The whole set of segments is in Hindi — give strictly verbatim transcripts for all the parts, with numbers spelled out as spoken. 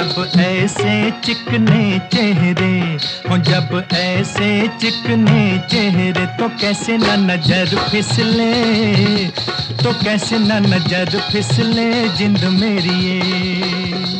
जब ऐसे चिकने चेहरे हो, जब ऐसे चिकने चेहरे तो कैसे न नजर फिसले, तो कैसे न नजर फिसले जिंद मेरी ये।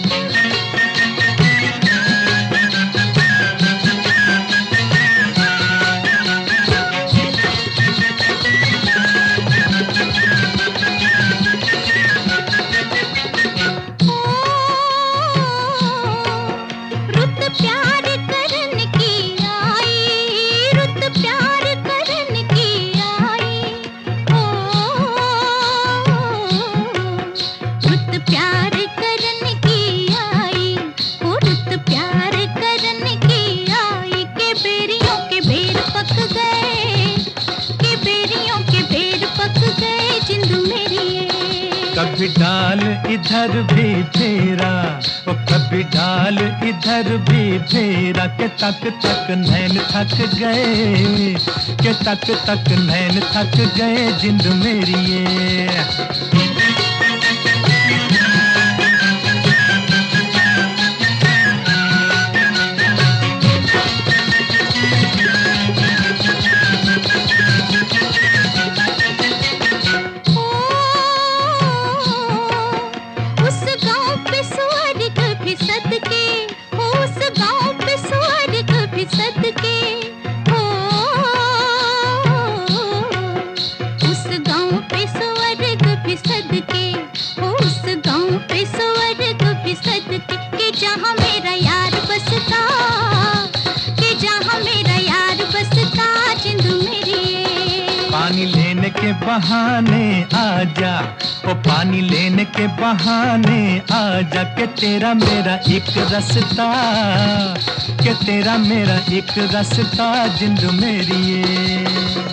कभी डाल इधर भी फेरा, ओ कभी डाल इधर भी फेरा, के तक तक नैन थक गए, के तक तक नैन थक गए जिंद मेरी ये। जहाँ मेरा यार बसता, कि जहाँ मेरा यार बसता जिंद मेरी। पानी लेने के बहाने आजा, ओ पानी लेने के बहाने आजा, के तेरा मेरा एक रास्ता, के तेरा मेरा एक रास्ता जिंद मेरी ये।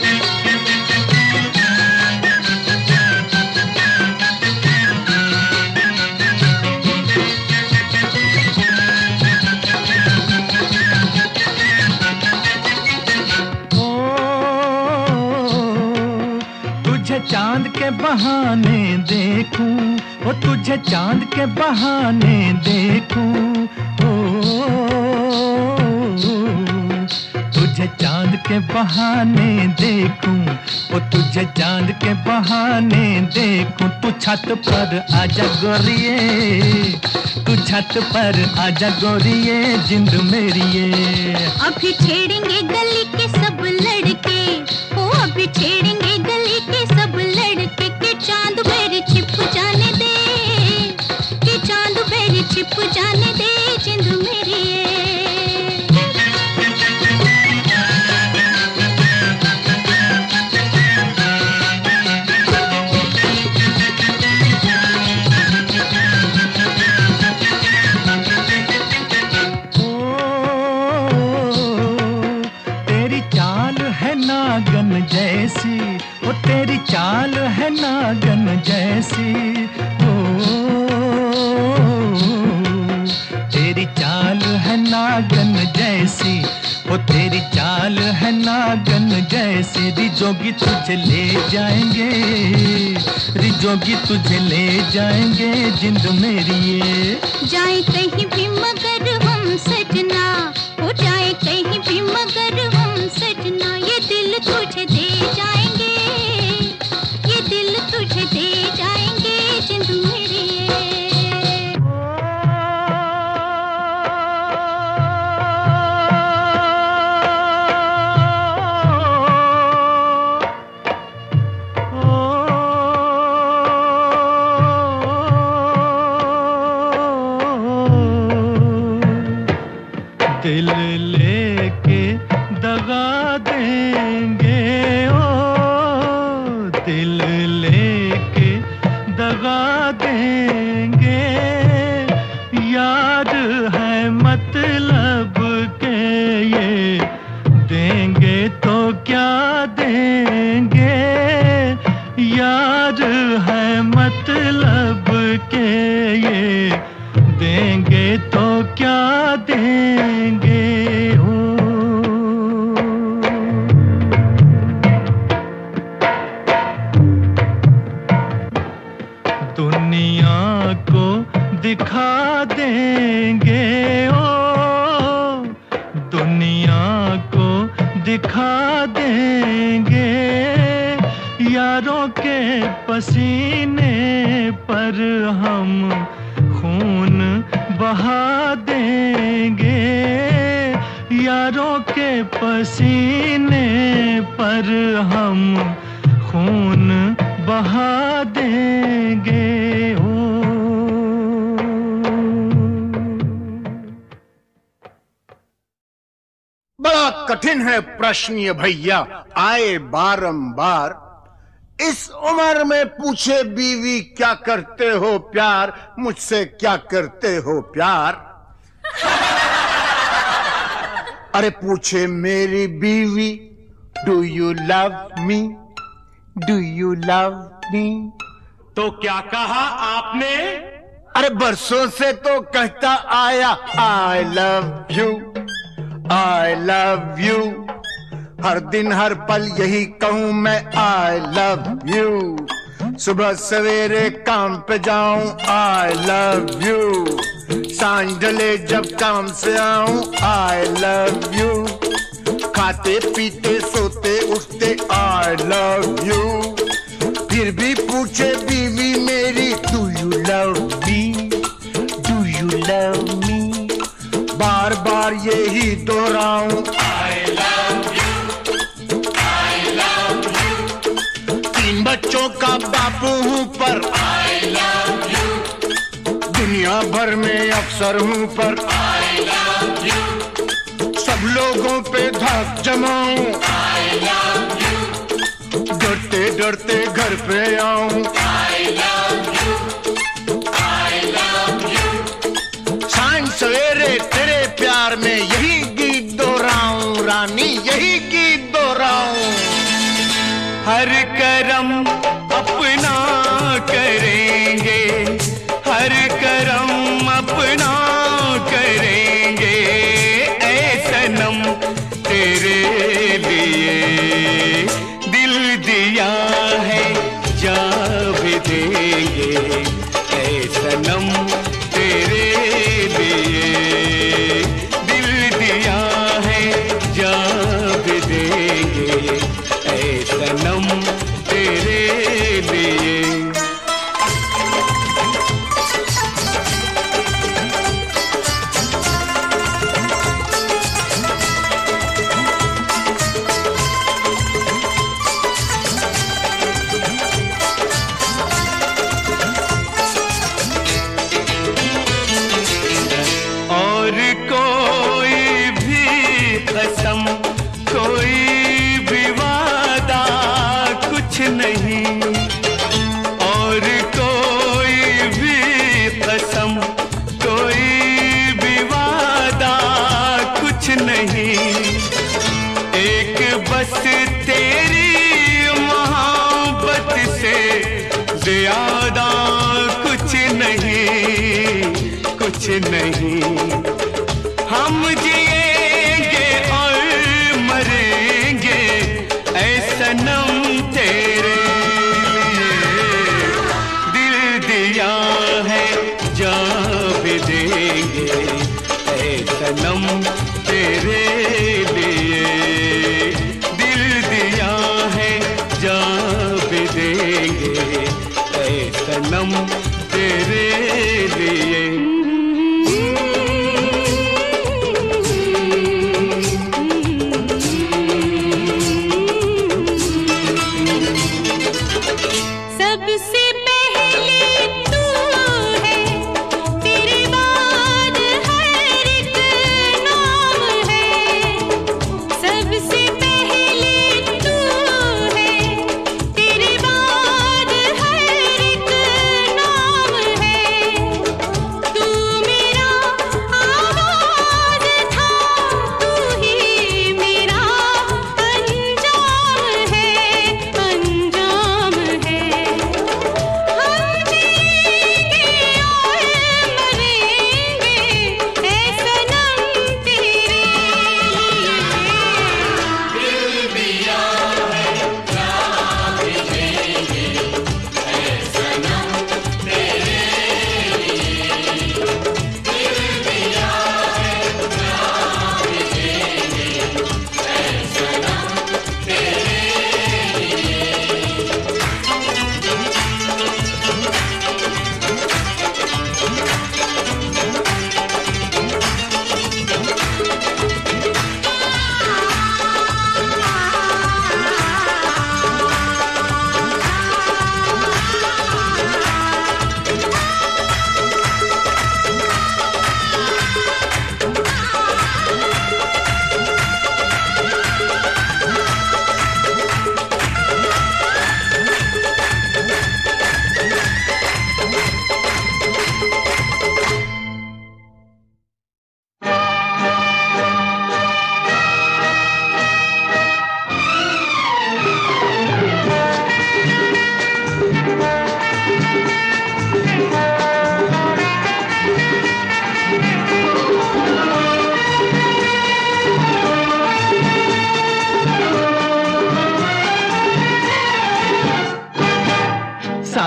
चांद के बहाने देखूं, ओ तुझे चांद के बहाने देखूं, ओ तुझे चांद के बहाने देखूं, ओ तुझे चांद के बहाने देखूं। तू छत पर आजा गोरिये, तू छत पर आजा गोरिये जिंद मेरी ये। अभी छेड़ेंगे गली के सब लड़के, ओ अभी छेड़ेंगे गली के सब लड़के, के चांद मेरे छिप जाने दे, के चांद मेरे छिप जाने दे जिंद मेरी ये। नागन जैसी, ओ तेरी चाल है नागन जैसी, ओ तेरी चाल है नागन जैसी, ओ तेरी चाल है नागन जैसी। रिजोगी तुझे ले जाएंगे, रिजोगी तुझे ले जाएंगे जिंद मेरी ये। जाए कहीं भी मगर हम सजना, हो जाए कहीं भी मगर हम सजना, ये दिल तुझे दे जाएंगे, ये दिल तुझे दे जाएंगे जिंद मेरी ये। दिल लेके दगा देंगे, ओ दिल लेके दगा देंगे, याद है मतलब के ये देंगे तो क्या देंगे, याद है मतलब के ये देंगे तो क्या देंगे हो। दुनिया को दिखा देंगे, ओ दुनिया को दिखा देंगे। यारों के पसीने पर हम खून बहा देंगे, यारों के पसीने पर हम खून बहा देंगे। ओ बड़ा कठिन है प्रश्न ये भैया, आए बारंबार। इस उम्र में पूछे बीवी क्या करते हो प्यार, मुझसे क्या करते हो प्यार। अरे पूछे मेरी बीवी, do you love me, do you love me. तो क्या कहा आपने? अरे बरसों से तो कहता आया I love you, I love you. हर दिन हर पल यही कहूं मैं आई लव यू। सुबह सवेरे काम पे जाऊं आई लव यू, सांझ ढले जब काम से आऊं आई लव यू। खाते पीते सोते उठते आई लव यू। फिर भी पूछे बीवी मेरी, do you love me, do you love me. बार बार यही दोहराऊं I love you, I love you. तीन बच्चों का बापू हूं पर आई लव यू। दुनिया भर में अफसर हूं पर आई लव यू। सब लोगों पे धाक जमाऊं आई लव यू। डरते डरते घर पे आऊं I love you, I love you. सांझ सवेरे तेरे प्यार में यही गीत दोहराऊं रानी, यही गीत दोहराऊं। हर करम अपना करेंगे, हर करम अपना करेंगे। ऐ सनम तेरे लिए दिल दिया है, जा भी देंगे। ऐ सनम तेरे लिए दिल दिया है, जा भी देंगे। ऐ सनम तेरे लिए। और कोई भी कसम, कोई भी वादा कुछ नहीं। और कोई भी कसम, कोई भी वादा कुछ नहीं। एक बस तेरी मोहब्बत से ज्यादा कुछ नहीं, कुछ नहीं। हम जिएंगे और मरेंगे ऐ सनम तेरे लिए। दिल दिया है, जा भी देंगे ऐ सनम तेरे लिए। दिल दिया है, जा भी देंगे ऐ सनम तेरे लिए। सबसे पहले तू है, तेरे बाद हर एक नाम है। सबसे पहले तू है, तेरे बाद हर एक नाम है। तू मेरा आगाज़ था, तू ही मेरा अंजाम है, अंजाम है।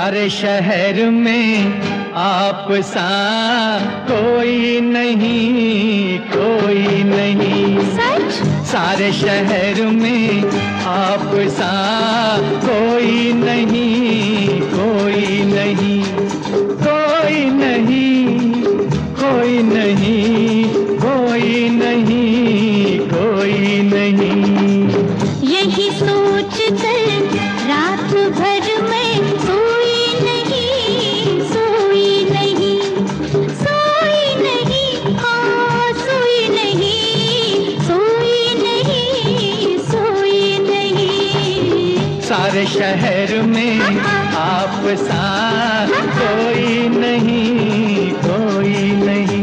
सारे शहर में आप सा कोई नहीं, कोई नहीं। सच? सारे शहर में आप सा कोई नहीं, कोई नहीं, कोई नहीं, कोई नहीं, कोई नहीं, कोई नहीं। यही सोच कर रात भर में सोई नहीं, सोई नहीं, सोई नहीं, हाँ सोई नहीं, सोई नहीं, सोई नहीं। सारे शहर में आप सा कोई नहीं, कोई नहीं।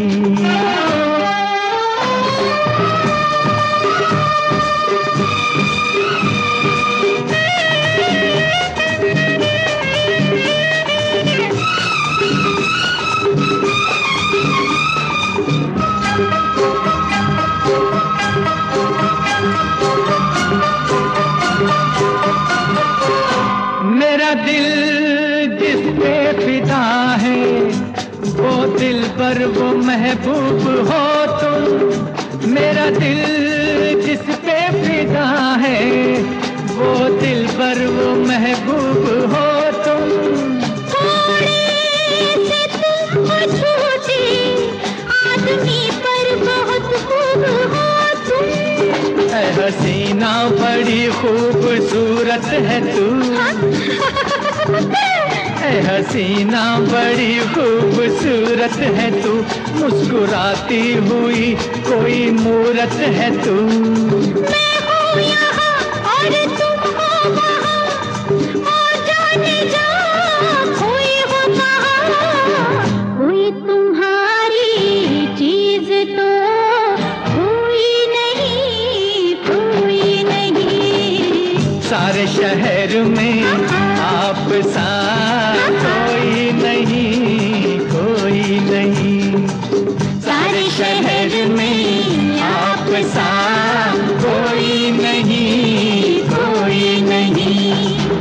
मेरा दिल जिस पे फिदा है, वो दिल पर वो महबूब हो तुम। मेरा दिल जिस पे फिदा है, वो दिल पर वो महबूब हो तुम। थोड़े से तुम छोटे आदमी पर बहुत खूब हो तुम। ऐ हसीना बड़ी खूबसूरत है तू, ऐ हसीना बड़ी खूबसूरत है तू। मुस्कुराती हुई कोई मूरत है तू। मैं हूँ यहाँ और तुम हो वहाँ, और जाने जा कोई हो कहाँ। कोई तुम्हारी चीज तो कोई नहीं, कोई नहीं। सारे शहर में आप सा कोई नहीं, कोई नहीं। सारे शहर में आप सा कोई नहीं, कोई नहीं।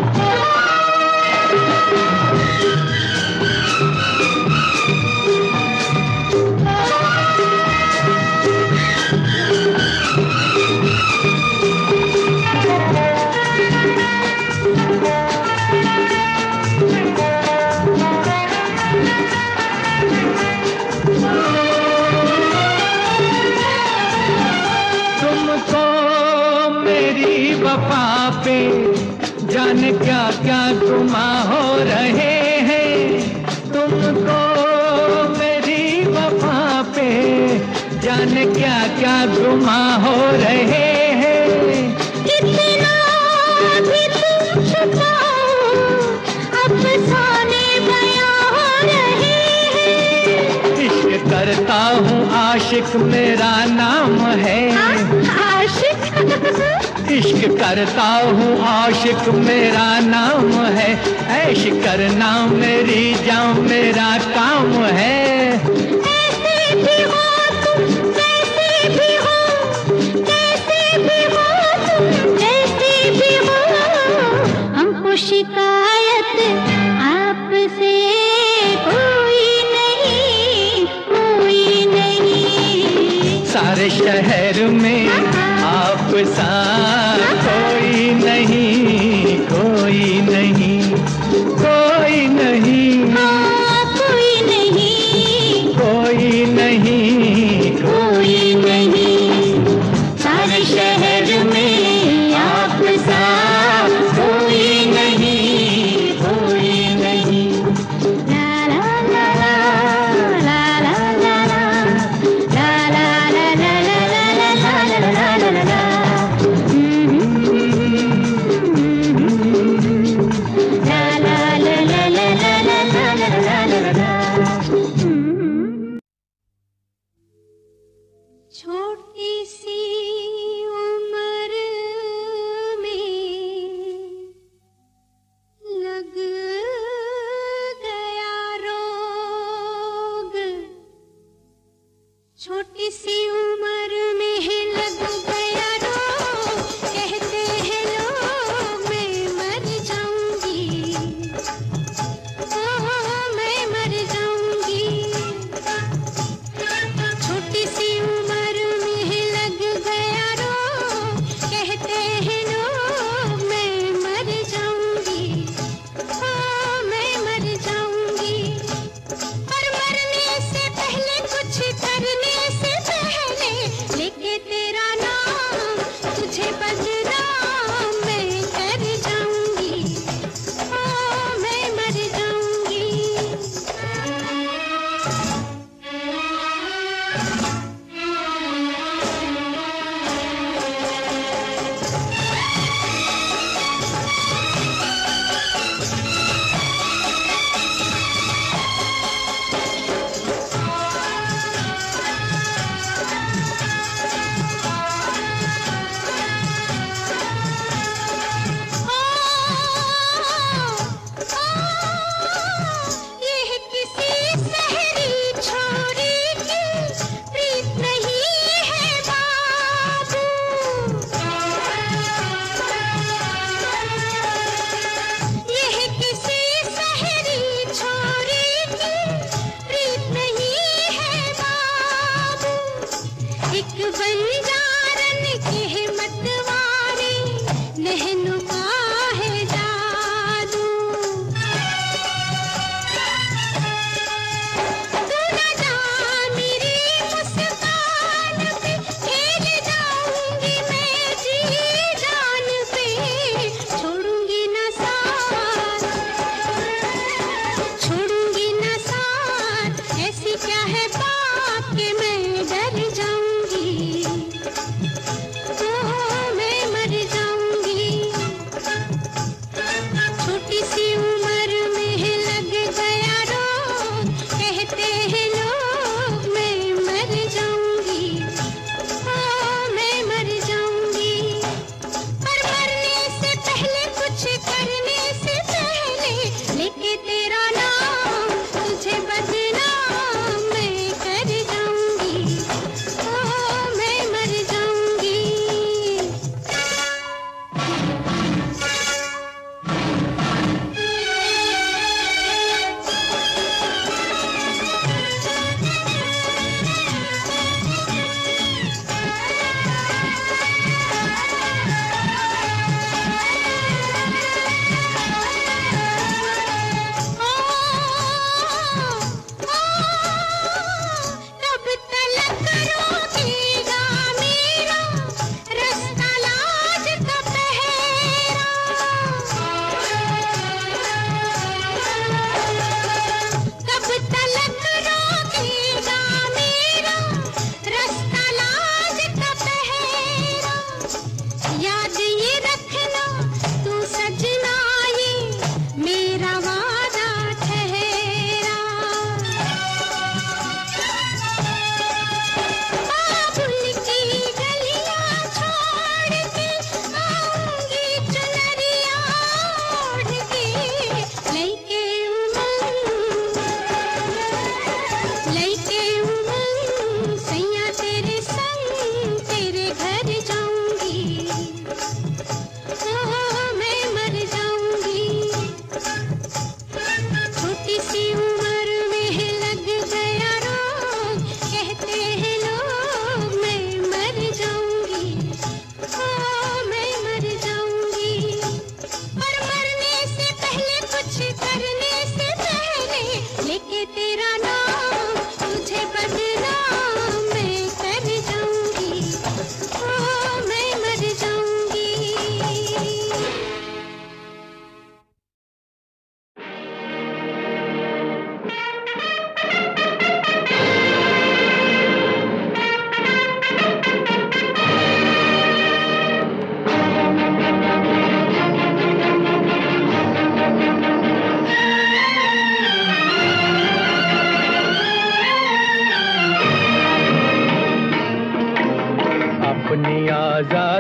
वफा पे जाने क्या क्या गुमा हो रहे हैं। तुमको मेरी वफा पे जाने क्या क्या गुमा हो रहे हैं। कितना भी तुम छुपाओ अफसाने बयां हो रहे हैं। इश्क करता हूँ आशिक मेरा नाम है। आशिक? इश्क करता हूँ आशिक मेरा नाम है। ऐश करना मेरी जान मेरा काम है। ऐसे भी हो तुम, जैसे भी हो, जैसे भी हो तुम, जैसे भी हो। हमको शिकायत आपसे कोई नहीं, कोई नहीं। सारे शहर में आप सा कोई नहीं, कोई नहीं, कोई नहीं, हाँ कोई नहीं, कोई नहीं, कोई नहीं। सारे शहर में आप सा कोई नहीं, कोई नहीं। ला ला ला ला ला ला ला ला ला ला ला ला ला ला ला ला ला ला ला।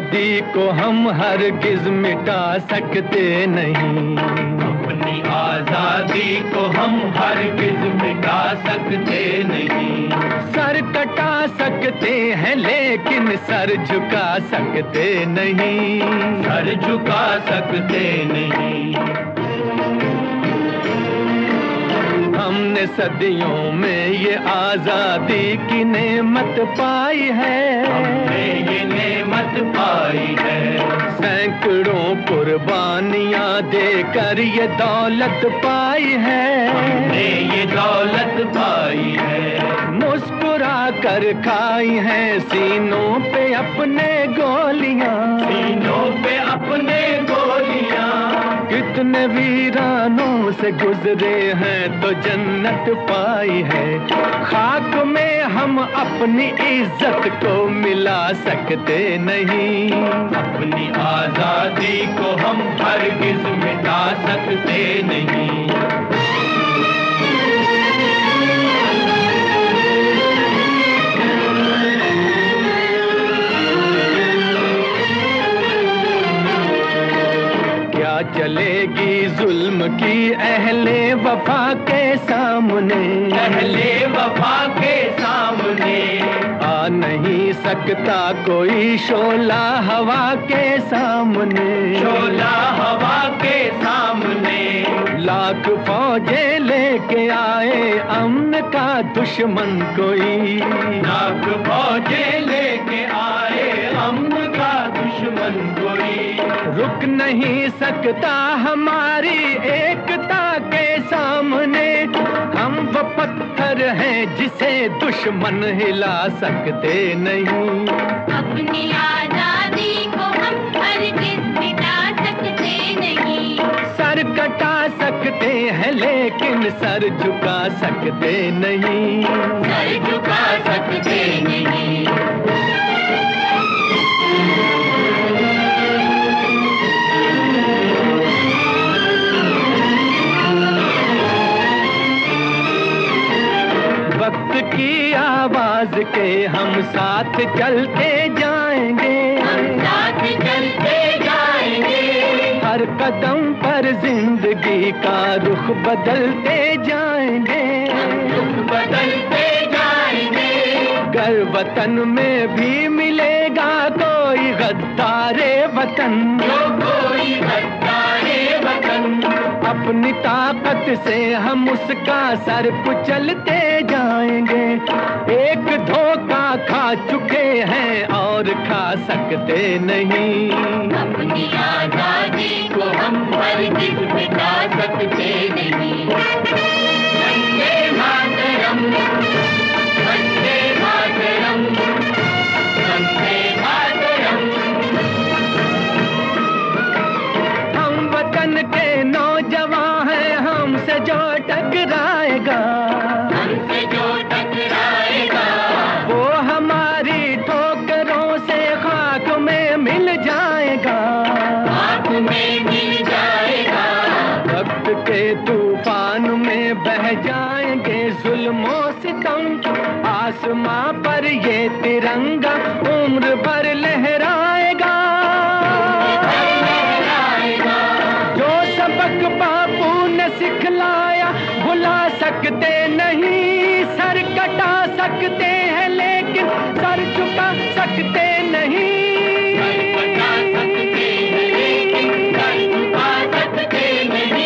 आजादी को हम हरगिज मिटा सकते नहीं, अपनी आजादी को हम हरगिज मिटा सकते नहीं। सर कटा सकते हैं लेकिन सर झुका सकते नहीं, सर झुका सकते नहीं। हमने सदियों में ये आजादी की नेमत पाई है, हमने ये नेमत पाई है। सैकड़ों कुर्बानियां देकर ये दौलत पाई है, हमने ये दौलत पाई है। मुस्कुरा कर खाई हैं सीनों पे अपने गोलियां, सीनों पे अपने गोलियां। कितने वीरानों से गुजरे हैं तो जन्नत पाई है। खाक में हम अपनी इज्जत को मिला सकते नहीं, अपनी आजादी को हम हरगिज मिटा सकते नहीं। चलेगी जुल्म की अहले वफा के सामने, अहले वफा के सामने। आ नहीं सकता कोई शोला हवा के सामने, शोला हवा के सामने। लाख फौजें लेके आए अमन का दुश्मन कोई, लाख फौजें लेके आए अमन का दुश्मन कोई। रुक नहीं सकता हमारी एकता के सामने, हम वो पत्थर हैं जिसे दुश्मन हिला सकते नहीं। अपनी आजादी को हम हरगिज मिटा सकते नहीं। सर कटा सकते हैं लेकिन सर झुका सकते नहीं, सर झुका सकते नहीं। वक्त की आवाज के हम साथ चलते जाएंगे, हम साथ चलते जाएंगे। हर कदम पर जिंदगी का रुख बदलते जाएंगे, रुख बदलते जाएंगे। गर वतन में भी मिलेगा कोई गद्दारे वतन, जो कोई गद्दारे वतन। अपनी ताकत से हम उसका सर कुचलते जाएंगे। एक धोखा खा चुके हैं और खा सकते नहीं, अपनी आजादी को हम हरगिज मिटा सकते नहीं। वंदे मातरम, वंदे मातरम, वंदे मातरम। हम वतन के नौजवान हैं, हमसे जो टकराएगा, हमसे जो टकराएगा, वो हमारी ठोकरों से खाक में मिल जाएगा, खाक में मिल जाएगा। वक्त के तूफान में बह जाएंगे जुल्मों सितम, आसमां पर ये तिरंगा उम्र भर लहराएगा। जो सबक बापू ने सिखलाया भुला सकते नहीं, सर कटा सकते हैं लेकिन सर झुका सकते नहीं। सर कटा सकते हैं लेकिन सर झुका सकते नहीं।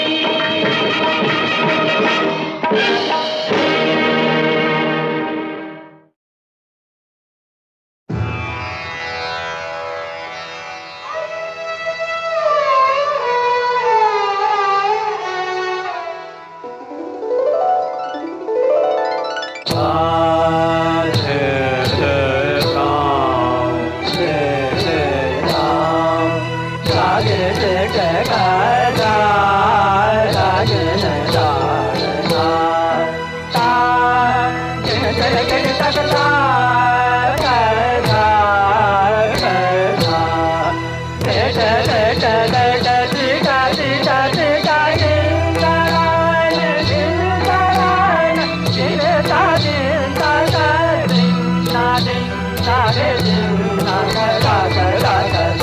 da da da da da da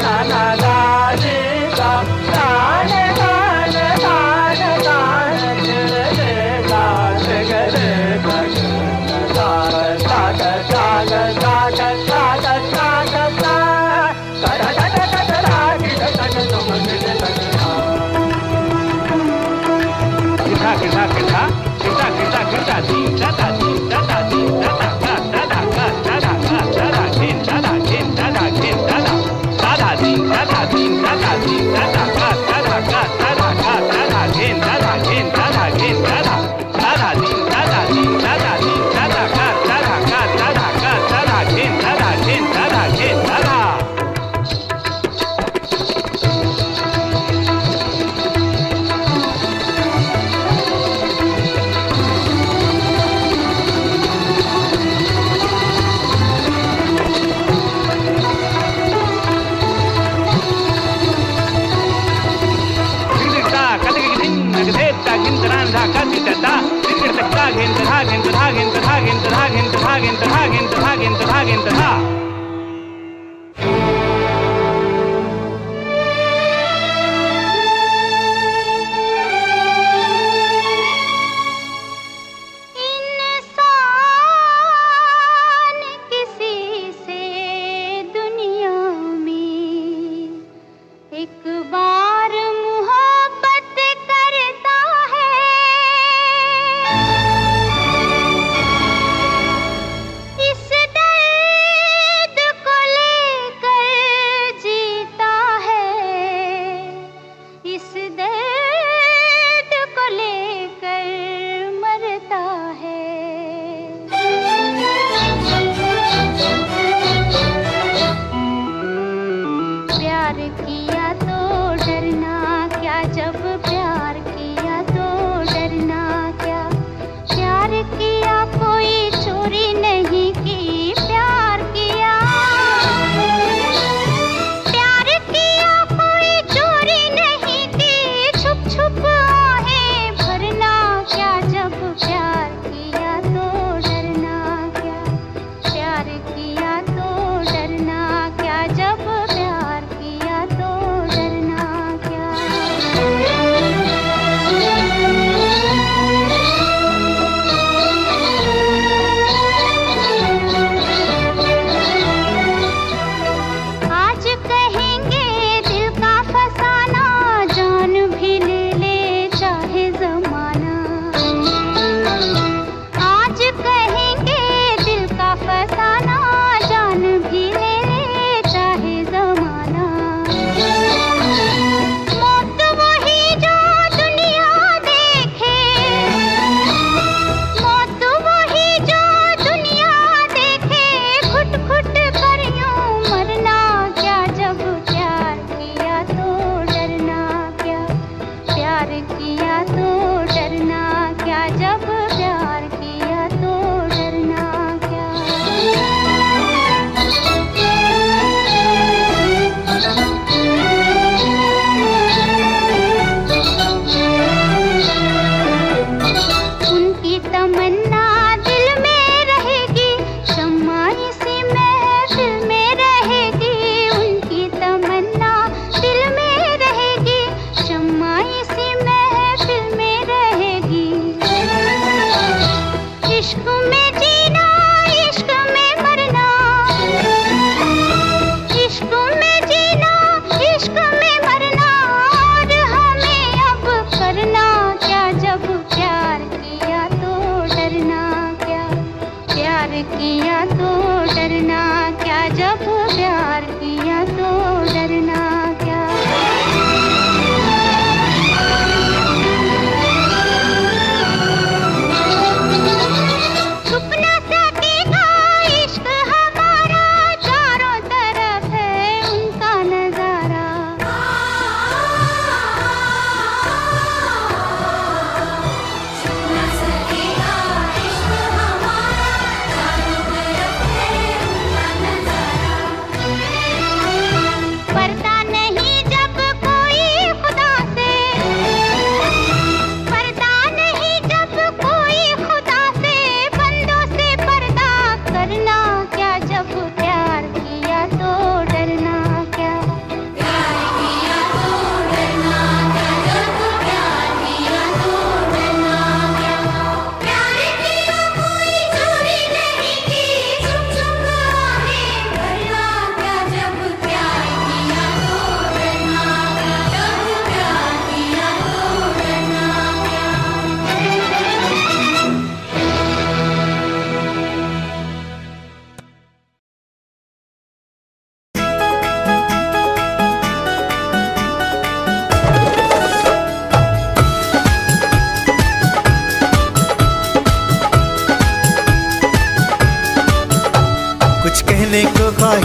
प्यार किया तो डरना क्या, जब प्यार किया तो डरना।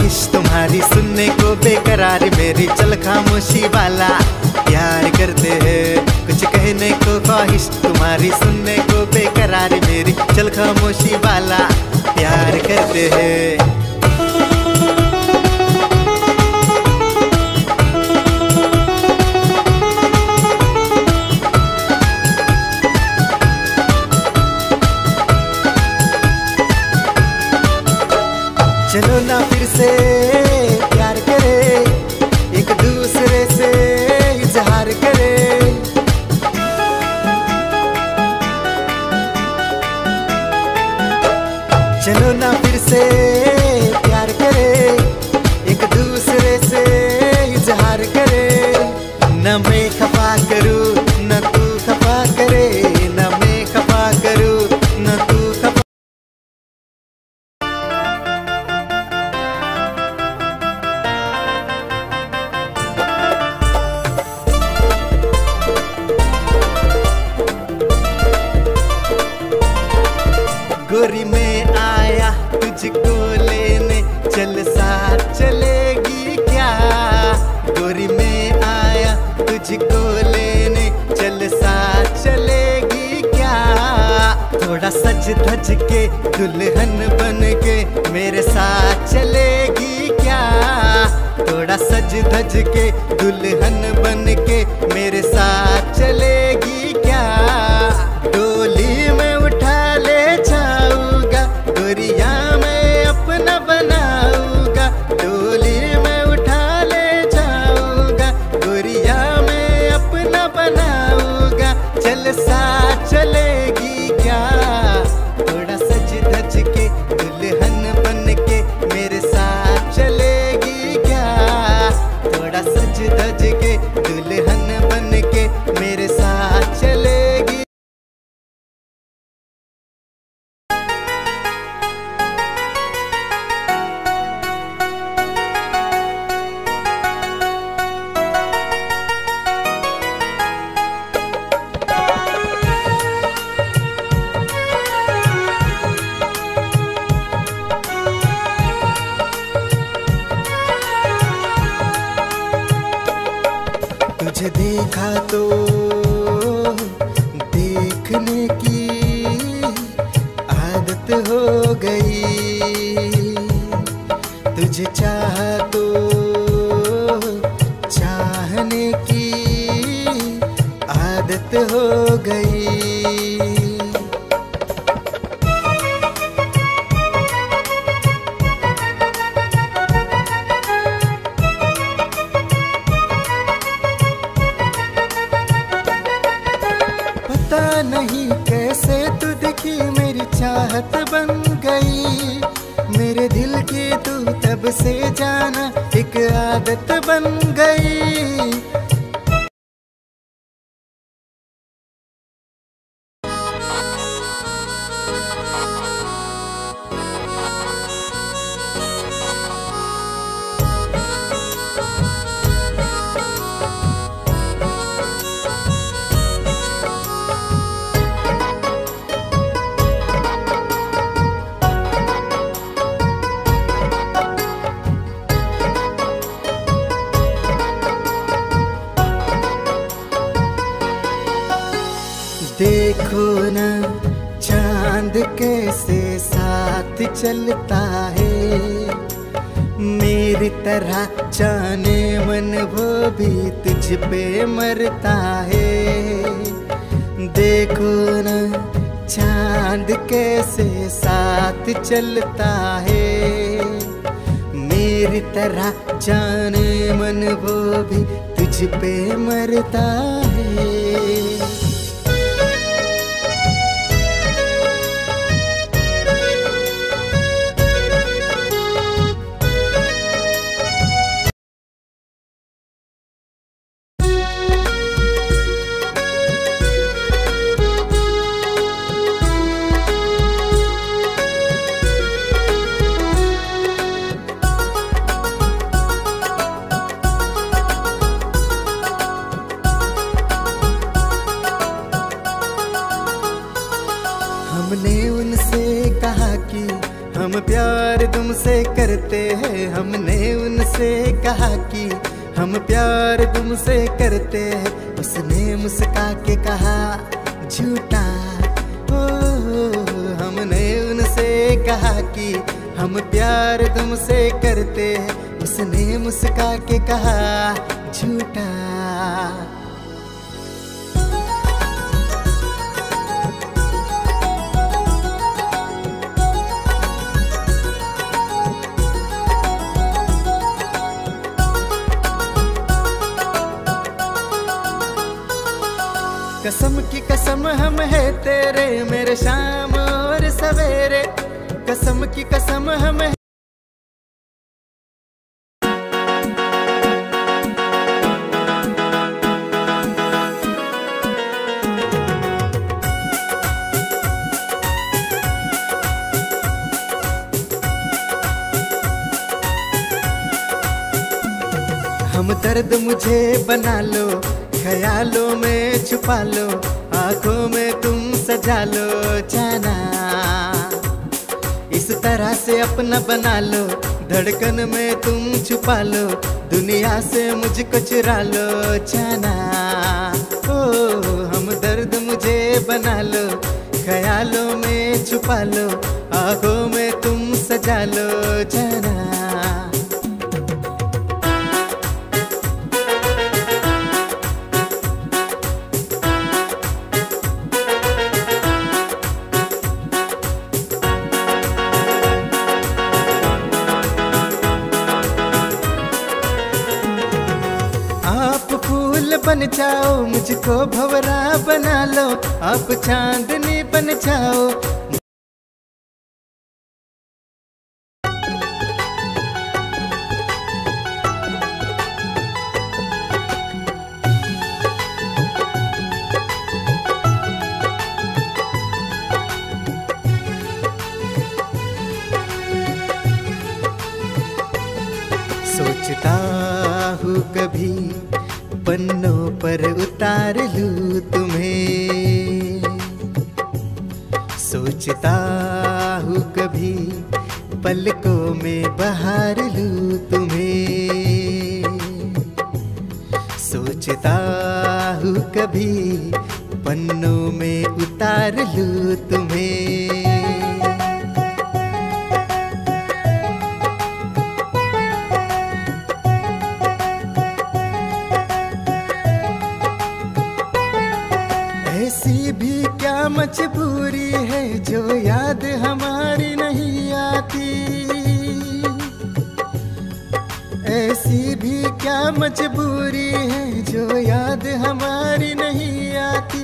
ख्वाहिश तुम्हारी सुनने को बेकरार मेरी, चल खामोशी वाला प्यार करते हैं। कुछ कहने को ख्वाहिश तुम्हारी सुनने को बेकरार मेरी, चल खामोशी वाला प्यार करते हैं। चलो ना फिर से प्यार करे, एक दूसरे से इजहार करे। चलो ना फिर से प्यार करे, एक दूसरे से इजहार करे। न मैं खफा करूँ न तू खफा करे, न मैं खफा करूँ न तू खफा। गोरी में आया तुझको लेने, चल साथ चलेगी क्या। गोरी में आया तुझको लेने, चल साथ चलेगी क्या। थोड़ा सज धज के दुल्हन बन के मेरे साथ चलेगी क्या। थोड़ा सज धज के दुल्हन बन के मेरे साथ चलेगी क्या। डोली में उठा ले जाऊंगा, गोरिया मैं अपना बनाऊंगा। डोली में उठा ले जाऊंगा, गोरिया मैं अपना बनाऊंगा। चल साथ चलेगी क्या। थोड़ा सज धज के दुल्हन बन के मेरे साथ चलेगी क्या। थोड़ा सज धज के दुल्हन बन के मेरे साथ चलेगी। तुझे देखा तो देखने की आदत हो गई। तुझे चाहा तो चाहने की आदत हो गई। पता नहीं कैसे तू दिखी मेरी चाहत बन गई। मेरे दिल की तू तब से जाना एक आदत बन गई। देखो ना चांद कैसे साथ चलता है। मेरी तरह जाने मन वो भी तुझ पे मरता है। देखो ना चांद कैसे साथ चलता है। मेरी तरह जाने मन वो भी तुझ पे मरता है। तुमसे करते हैं, हमने उनसे कहा कि हम प्यार तुमसे करते हैं। उसने मुस्का के कहा झूठा। ओ हमने उनसे कहा कि हम प्यार तुमसे करते हैं। उसने मुस्का के कहा झूठा। कसम की कसम हम है तेरे, मेरे शाम और सवेरे। कसम की कसम हम है। हम दर्द मुझे बना लो, ख्यालों में छुपा लो, आंखों में तुम सजा लो जाना। इस तरह से अपना बना लो, धड़कन में तुम छुपा लो, दुनिया से मुझको चुरा लो जाना। ओ हम दर्द मुझे बना लो, ख्यालों में छुपा लो, आंखों में तुम सजा लो जाना। बन जाओ, मुझको भंवरा बना लो, आप चांदनी बन जाओ। सोचता हूँ कभी पन्नों पर उतार लूं तुम्हें, सोचता हूँ कभी पलकों में बहार लूं तुम्हें, सोचता हूँ कभी पन्नों में उतार लूं तुम्हें। ऐसी भी क्या मजबूरी है जो याद हमारी नहीं आती, ऐसी भी क्या मजबूरी है जो याद हमारी नहीं आती।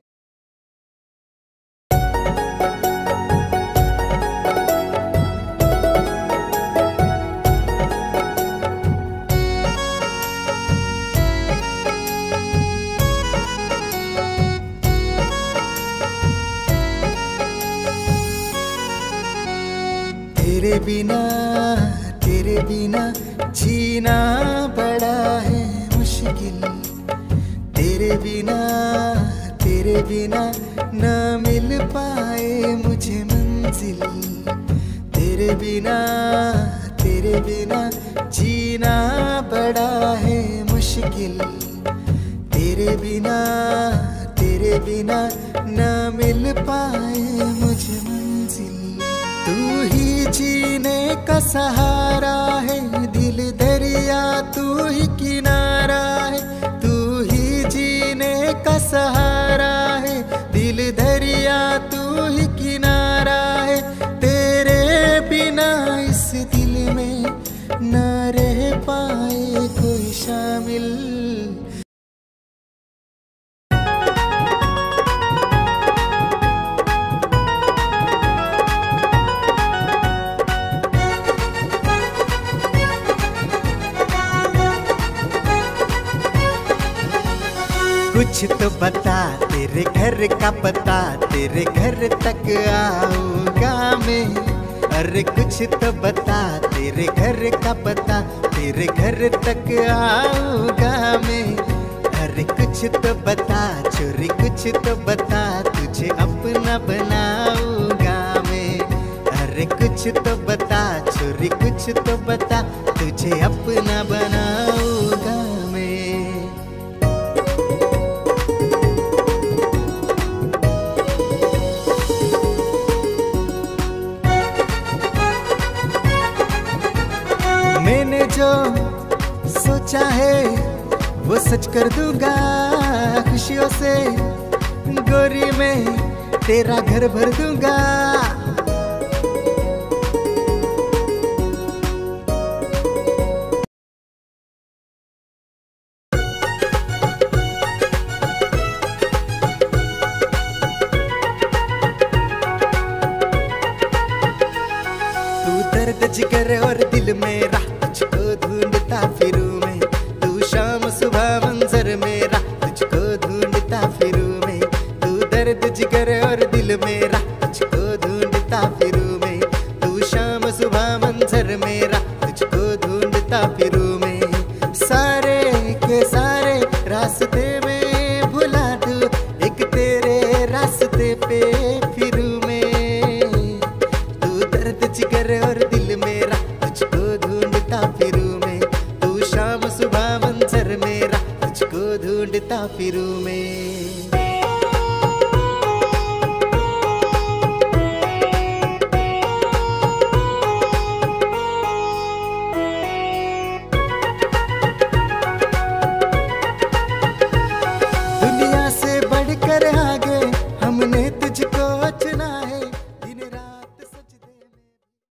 तेरे बिना तेरे बिना जीना बड़ा है मुश्किल, तेरे बिना तेरे बिना न मिल पाए मुझे मंजिल, तेरे बिना तेरे बिना जीना बड़ा है मुश्किल, तेरे बिना तेरे बिना न मिल पाए मुझे मंजिल। तू ही जीने का सहारा है, दिल दरिया तू ही किनारा है, तू ही जीने का सहारा है, दिल दरिया तू ही किनारा है। तेरे बिना इस दिल में न रह पाए कोई शामिल। कुछ तो बता तेरे घर का पता, तेरे घर तक आऊंगा मैं। अरे कुछ तो बता तेरे घर का पता, तेरे घर तक आऊंगा मैं। अरे कुछ तो बता छोरी कुछ तो बता, तुझे अपना बनाऊंगा मैं। अरे कुछ तो बता छोरी कुछ तो बता, तुझे अपना बनाऊंगा मैं। मैंने जो सोचा है वो सच कर दूंगा, खुशियों से गोरी में तेरा घर भर दूंगा। तू दर्द जिगर और दिल मेरा, तुझको ढूंढता फिरूं मैं। तू शाम सुबह मंजर मेरा, तुझको ढूंढता फिरूं मैं। तू दर्द जिगर और दिल मेरा, तुझको ढूंढता फिरूं मैं। तू शाम सुबह मंजर मेरा, तुझको ढूंढता फिरूं मैं। सारे के सारे रास्ते में भुला दूं, एक तेरे रास्ते पे फिरूं मैं। तू दर्द जिगर और दिल मेरा, तुझको ढूंढता फिरूं मैं। तू शाम सुबह मंजर मेरा, तुझको ढूंढता फिरूं मैं।